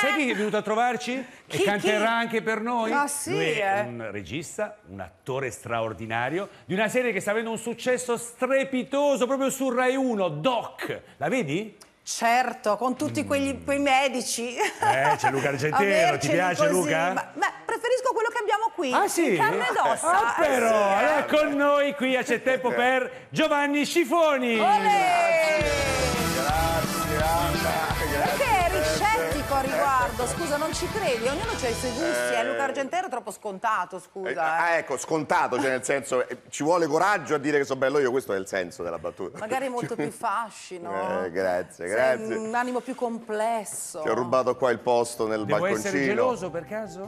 sai chi è venuto a trovarci? E canterà anche per noi? Ah, sì, Lui è un regista, un attore straordinario di una serie che sta avendo un successo strepitoso proprio su Rai 1, Doc. La vedi? Certo, con tutti quei medici. C'è Luca Argentero, ti piace così. Luca? Ma preferisco quello che abbiamo qui. Ah sì? In carne ed ossa. Però, sì. allora con noi qui C'è tempo per Giovanni Scifoni. Grazie Anna. Perché eri scettico a riguardo? Scusa, non ci credi? Ognuno ha i suoi gusti. Luca Argentero è troppo scontato, scusa. Ecco, scontato, cioè nel senso, ci vuole coraggio a dire che so bello io, questo è il senso della battuta. Magari molto più fascino. Grazie, Sei grazie. un animo più complesso. Ti ho rubato qua il posto nel Devo balconcino. essere geloso per caso?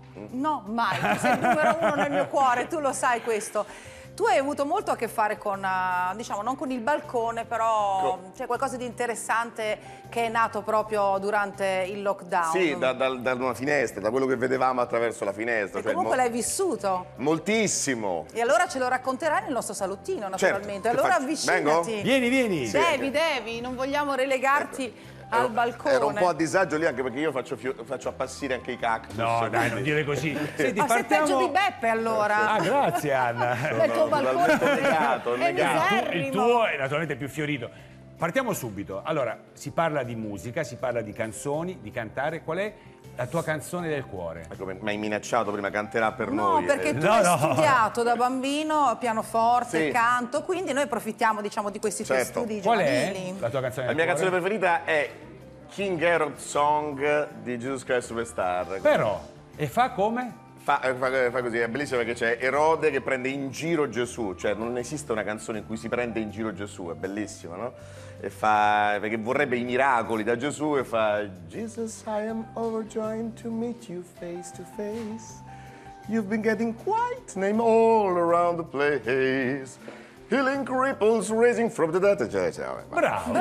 No, mai. Tu sei il numero uno nel mio cuore, tu lo sai questo. Tu hai avuto molto a che fare con, diciamo, non con il balcone, però c'è qualcosa di interessante che è nato proprio durante il lockdown. Sì, da una finestra, da quello che vedevamo attraverso la finestra. E comunque l'hai vissuto. Moltissimo. E allora ce lo racconterai nel nostro salottino, naturalmente. Certo. Allora Vengo? avvicinati. Vieni. Devi, non vogliamo relegarti al balcone. Ero un po' a disagio lì anche perché io faccio appassire anche i cactus. No, dai, non dire così. Senti, Sei peggio di Beppe allora. Ah, grazie Anna. Il tuo balcone negato, è miserrimo. Il tuo è naturalmente più fiorito. Partiamo subito. Allora, si parla di musica, si parla di canzoni, di cantare. Qual è la tua canzone del cuore? Ecco, mi hai minacciato prima, canterà per No, noi. perché tu hai studiato da bambino pianoforte, canto, quindi noi approfittiamo, diciamo, di questi tuoi studi Qual giovanili. è la tua canzone La del mia cuore? canzone preferita è King Herod Song di Jesus Christ Superstar. Però, e fa come? Fa così, è bellissimo perché c'è Erode che prende in giro Gesù, cioè non esiste una canzone in cui si prende in giro Gesù, è bellissima, no? E fa, perché vorrebbe i miracoli da Gesù e fa Jesus, I am overjoyed to meet you face to face. You've been getting quite name all around the place. Healing cripples, raising from the dead. Bravo,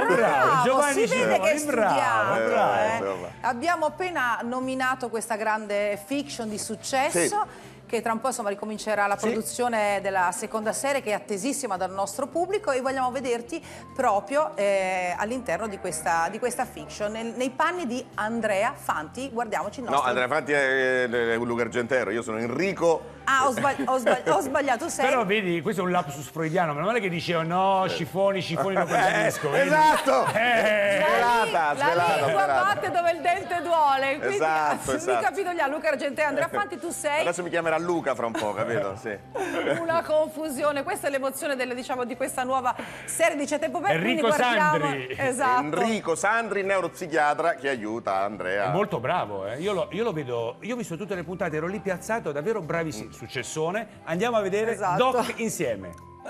si Giovanni vede che hai Scifoni, bravo. studiato. Abbiamo appena nominato questa grande fiction di successo. Che tra un po' insomma ricomincerà la produzione della seconda serie, che è attesissima dal nostro pubblico, e vogliamo vederti proprio all'interno di questa fiction, nei panni di Andrea Fanti. Guardiamoci il nostro... No, Andrea Fanti è Luca Argentero, io sono Enrico. Ah, ho sbagliato, sei... Però vedi, questo è un lapsus freudiano, meno male che dicevo no, Scifoni non capisco. Vedi? Esatto! La lingua batte dove il dente duole, quindi Esatto. mi capitoliamo. Luca Argentero, Andrea Fanti, tu sei... Adesso mi chiamerà Luca fra un po', capito? Sì. Una confusione, questa è l'emozione diciamo, di questa nuova serie di C'è tempo per. Enrico Sandri. Esatto. Enrico Sandri, neuropsichiatra, che aiuta Andrea. È molto bravo, eh. Io lo vedo, io ho visto tutte le puntate, ero lì piazzato, davvero bravissimo. Successone, andiamo a vedere Doc insieme.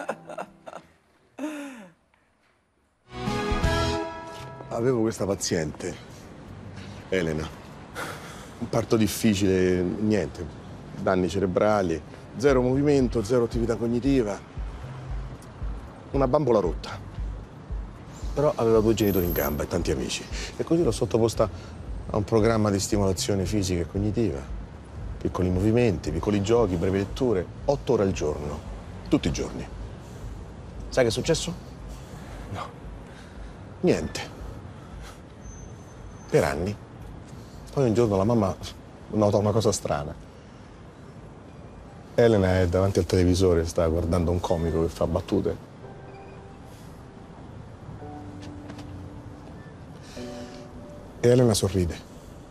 Avevo questa paziente, Elena. Un parto difficile, niente, danni cerebrali, zero movimento, zero attività cognitiva. Una bambola rotta. Però aveva 2 genitori in gamba e tanti amici. E così l'ho sottoposta a un programma di stimolazione fisica e cognitiva. Piccoli movimenti, piccoli giochi, brevi letture, 8 ore al giorno, tutti i giorni. Sai che è successo? No. Niente. Per anni. Poi un giorno la mamma nota una cosa strana. Elena è davanti al televisore, sta guardando un comico che fa battute. E Elena sorride.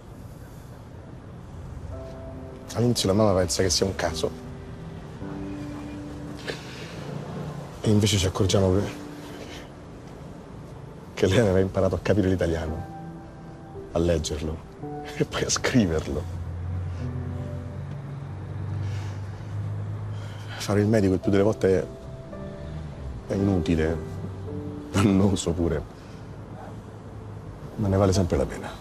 All'inizio la mamma pensa che sia un caso. E invece ci accorgiamo che lei aveva imparato a capire l'italiano, a leggerlo e poi a scriverlo. Fare il medico il più delle volte è inutile, dannoso pure, ma ne vale sempre la pena.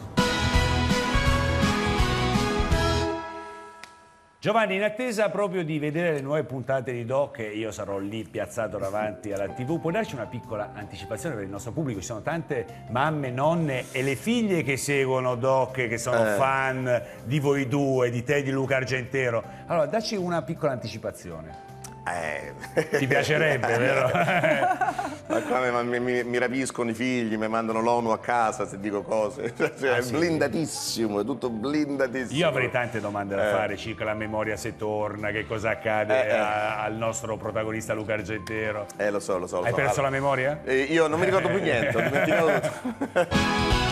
Giovanni, in attesa proprio di vedere le nuove puntate di Doc, io sarò lì piazzato davanti alla TV, puoi darci una piccola anticipazione per il nostro pubblico? Ci sono tante mamme, nonne e le figlie che seguono Doc, che sono fan di voi due, di te e di Luca Argentero. Allora, dacci una piccola anticipazione. Ti piacerebbe, vero? Ma qua mi rapiscono i figli, mi mandano l'ONU a casa se dico cose. Cioè, è sì? Blindatissimo, è tutto blindatissimo. Io avrei tante domande da fare circa la memoria se torna, che cosa accade al nostro protagonista Luca Argentero. Lo so. Hai perso la memoria? Io non mi ricordo più niente, ho dimenticato tutto.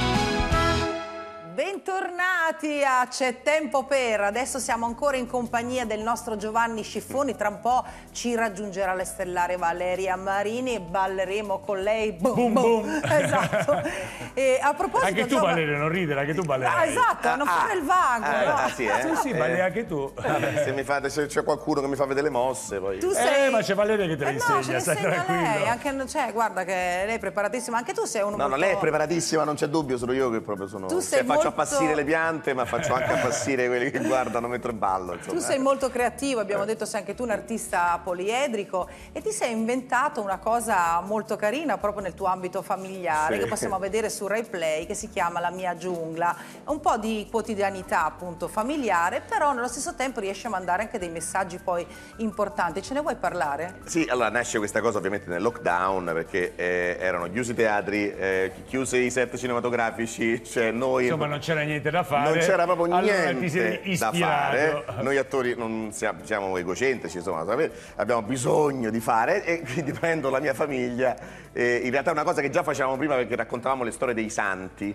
Bentornati a C'è tempo per. Adesso siamo ancora in compagnia del nostro Giovanni Schiffoni. Tra un po' ci raggiungerà la stellare Valeria Marini e balleremo con lei. Boom, boom. Esatto. E a proposito, Anche tu Valeria, non ridere, anche tu ballerai. Esatto, non fare il vago. No? Sì, Sì, balli anche tu. Se c'è qualcuno che mi fa vedere le mosse, poi. Tu sei... ma c'è Valeria che te le insegna, no, ce le stai insegna tranquillo. lei, anche, guarda che lei è preparatissima, anche tu sei uno No, molto... lei è preparatissima, non c'è dubbio, sono io che proprio sono... Tu sei faccio molto... appassire le piante, ma faccio anche appassire quelli che guardano mentre ballo, insomma. Tu sei molto creativo, abbiamo detto sei anche tu un artista poliedrico e ti sei inventato una cosa molto carina proprio nel tuo ambito familiare, Sì. che possiamo vedere su Rai Play, che si chiama La mia giungla. È un po' di quotidianità appunto familiare, però nello stesso tempo riesci a mandare anche dei messaggi poi importanti. Ce ne vuoi parlare? Sì, allora nasce questa cosa ovviamente nel lockdown, perché erano chiusi i teatri, chiusi i set cinematografici, cioè noi... Insomma, non c'era niente da fare. Non c'era proprio allora ti sei niente da ispirato. fare. Noi attori non siamo egocentrici, insomma, abbiamo bisogno di fare e quindi prendo la mia famiglia. In realtà è una cosa che già facevamo prima perché raccontavamo le storie dei santi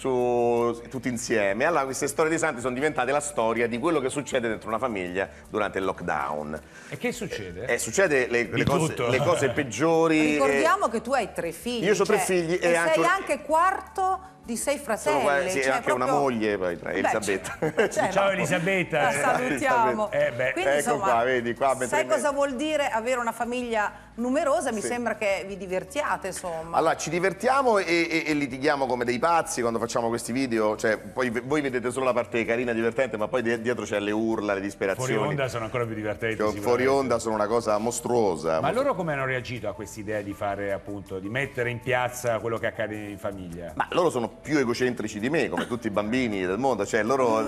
tutti insieme. Allora queste storie dei santi sono diventate la storia di quello che succede dentro una famiglia durante il lockdown. E che succede? Succede le cose peggiori. Ricordiamo che tu hai 3 figli. Io ho 3 figli e anche sei anche quarto di 6 fratelli. Sì, cioè anche una proprio... moglie, poi, Elisabetta. Ciao no. Elisabetta. La salutiamo. beh, Quindi, ecco insomma, qua, vedi, qua sai cosa vuol dire avere una famiglia numerosa? Mi sembra che vi divertiate, insomma. Allora, ci divertiamo e litighiamo come dei pazzi quando facciamo questi video. Cioè, poi voi vedete solo la parte carina, divertente, ma poi dietro c'è le urla, le disperazioni. Fuori onda sono ancora più divertenti. Fuori onda sono una cosa mostruosa. Ma loro come hanno reagito a questa idea di fare, appunto, di mettere in piazza quello che accade in famiglia? Ma loro sono più egocentrici di me, come tutti i bambini del mondo. Cioè, loro,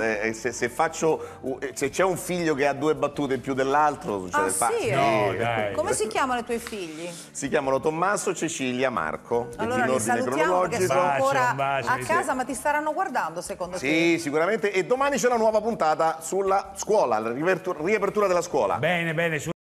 se c'è un figlio che ha 2 battute in più dell'altro, succede sì? No, dai. Come si chiamano i tuoi figli? Si chiamano Tommaso, Cecilia, Marco. Allora li salutiamo perché sono ancora a casa, ma ti staranno guardando secondo te? Sì, sicuramente. E domani c'è una nuova puntata sulla scuola, la riapertura della scuola. Bene, bene.